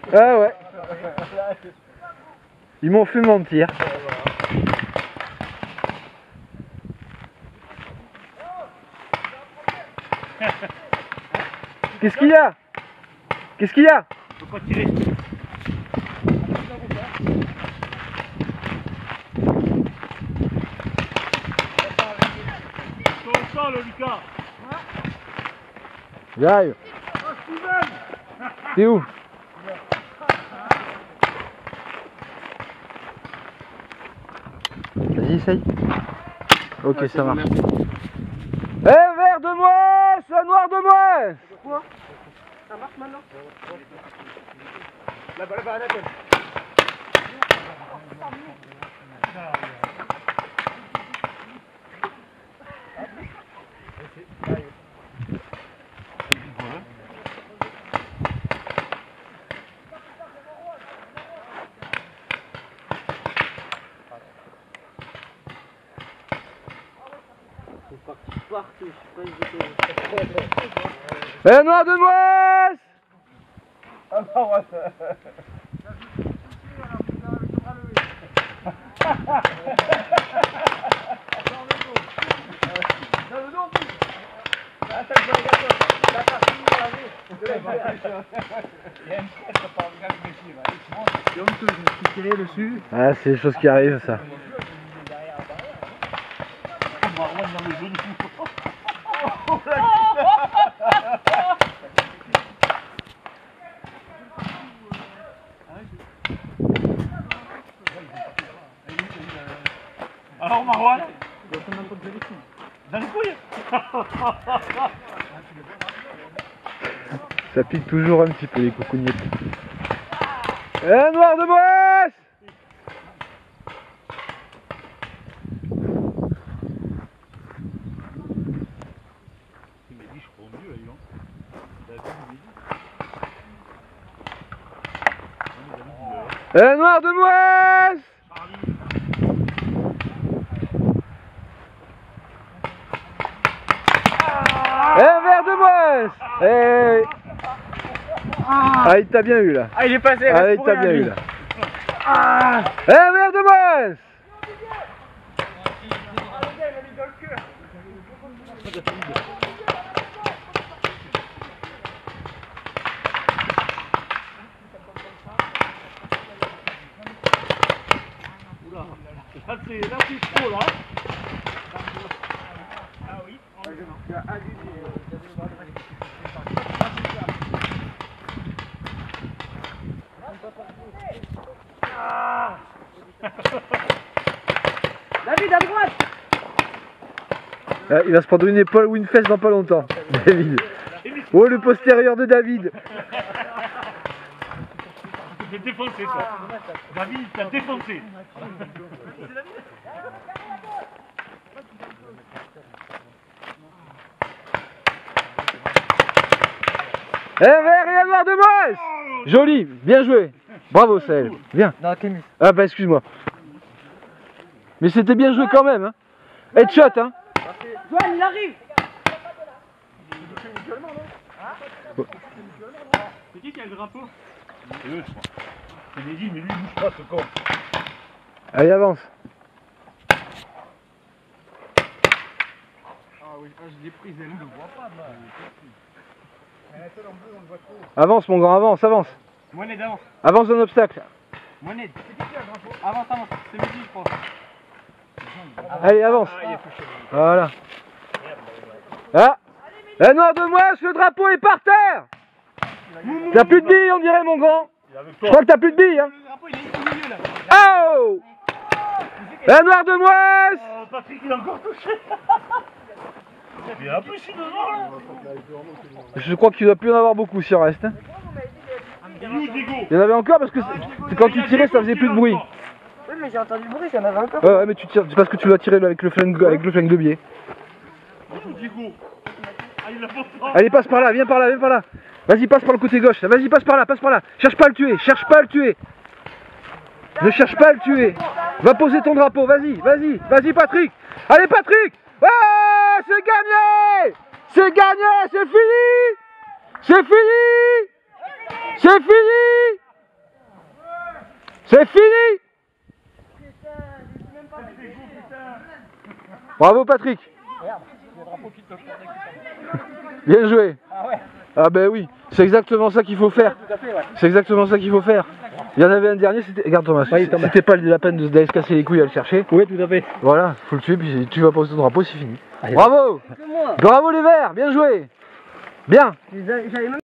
Ah ouais. Ils m'ont fait mentir. Qu'est-ce qu'il y a? Qu'est-ce qu'il y a? Je peux pas tirer. Sur le Lucas. J'arrive. T'es où? Vas-y, essaye. Ok, ça marche. Eh, vert de moi, ça noir de moi. Quoi? Ça marche maintenant? Là-bas, là-bas, là-bas. Partout, je sais pas. Eh, noir de moi. Ah non, ouais. Ah, c'est des choses qui arrivent, ça. Alors Marwan, dans les couilles. Ça pique toujours un petit peu les coucougnettes. Eh, noir de Bresse! Il m'a dit je prends mieux là, Eh, noir de Bresse! Eh, vert de Bresse! Eh! Ah, il t'a bien eu là. Ah, il est passé. Ah, il t'a bien eu là. Eh, vert de Bresse! Là c'est trop là. Ah oui. David à droite. Ah, il va se prendre une épaule ou une fesse dans pas longtemps. David. Oh, le postérieur de David. T'es défoncé toi. David, t'as défoncé. Eh, vert et noir de Bresse! Joli, bien joué. Bravo, Sahel. Viens. Non, tennis. Ah, bah, excuse-moi. Mais c'était bien joué quand même, hein. Headshot, hein. Joanne, il arrive. C'est qui a le drapeau? C'est eux, je crois. C'est Mehdi, mais lui, il bouge pas, ce con. Allez, avance. Ah oui, je l'ai prise, elle ne le voit pas, moi. Avance, mon grand, avance, avance. Monnaie d'avance. Avance d'un obstacle. Monnaie. C'est qui a le drapeau? Avance, avance. C'est Mehdi, je pense. Allez, avance. Voilà. Ah. La noire de moi, le drapeau est par terre. T'as plus de billes, on dirait, mon grand. Je crois que t'as plus de billes, hein. Le drapeau, il est au milieu, là. Oh. La noire de moi. Patrick, il a encore touché. Mais en plus, il est devant, là. Je crois qu'il doit plus en avoir beaucoup s'il en reste, hein. Il est où, Diego? Il y en avait encore parce que quand tu tirais, ça faisait plus de bruit. Oui, mais j'ai entendu le bruit, il y en avait encore. Ouais, mais tu tires, c'est parce que tu dois tirer avec le flingue de biais. Diego. Ah, il a pas. Allez, passe par là, viens par là, viens par là. Vas-y, passe par le côté gauche. Vas-y, passe par là, passe par là. Cherche pas à le tuer, cherche pas à le tuer. Ne cherche pas à le tuer. Va poser ton drapeau, vas-y, vas-y, vas-y, Patrick. Allez, Patrick. Ah, c'est gagné. C'est gagné, c'est fini. C'est fini. C'est fini. C'est fini. Bravo Patrick. Bien joué. Ah ouais. Ah ben oui, c'est exactement ça qu'il faut faire. Tout à fait, ouais. C'est exactement ça qu'il faut faire. Il y en avait un dernier, c'était... Regarde Thomas, c'était pas la peine d'aller se casser les couilles à le chercher. Oui, tout à fait. Voilà, faut le tuer, puis tu vas poser ton drapeau, c'est fini. Allez. Bravo. Que moi. Bravo les Verts, bien joué. Bien. J'avais même